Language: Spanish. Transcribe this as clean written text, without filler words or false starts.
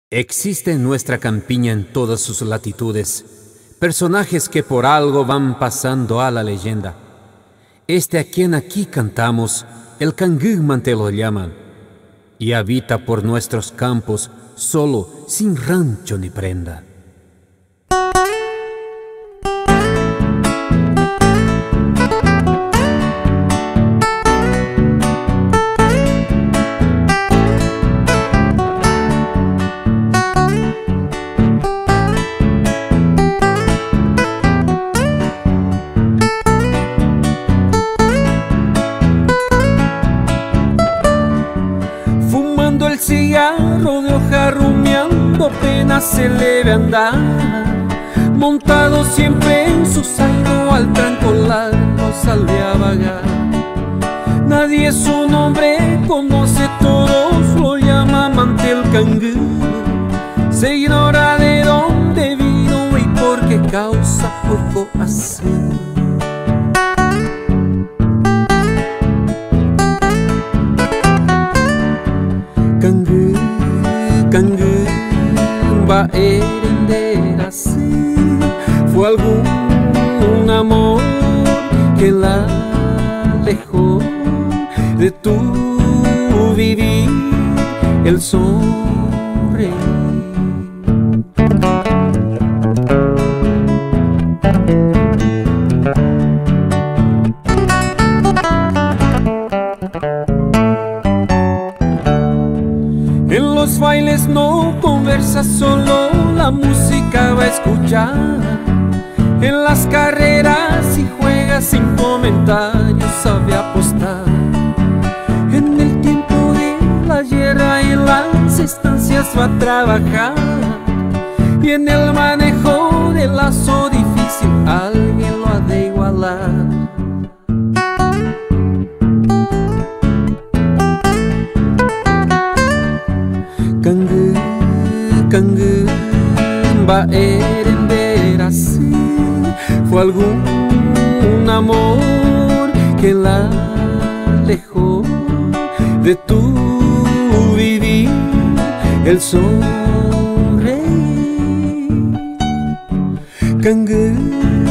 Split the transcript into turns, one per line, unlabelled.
Existe en nuestra campiña en todas sus latitudes personajes que por algo van pasando a la leyenda. Este a quien aquí cantamos, el Cangüman lo llaman, y habita por nuestros campos solo, sin rancho ni prenda.
El cigarro de hoja rumiando apenas se le ve andar, montado siempre en su zaino al tranco largo sale a vagar. Nadie su nombre conoce, todos lo llaman Mantel Cangú. Se ignora de dónde vino y por qué causa poco así. Cangüman así, fue algún amor que la alejó de tu vivir, el sonreír. En los bailes no conversa, solo la música va a escuchar. En las carreras y juega sin comentarios, sabe apostar. En el tiempo de la guerra y en las estancias va a trabajar. Y en el manejo del lazo difícil alguien lo ha de igualar. Cangüman así, fue algún amor que la alejó de tu vivir, el sonreír. Cangüman